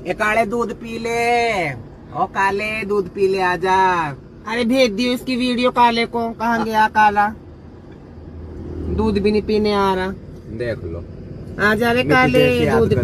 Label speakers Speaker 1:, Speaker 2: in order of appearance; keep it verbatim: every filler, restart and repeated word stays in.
Speaker 1: ये काले दूध पी ले, ओ काले दूध पी ले, आजा।
Speaker 2: अरे भेज दियो इसकी वीडियो काले को, कहाँ गया काला, दूध भी नहीं पीने आ रहा।
Speaker 1: देख लो,
Speaker 2: आजा रे काले दूध।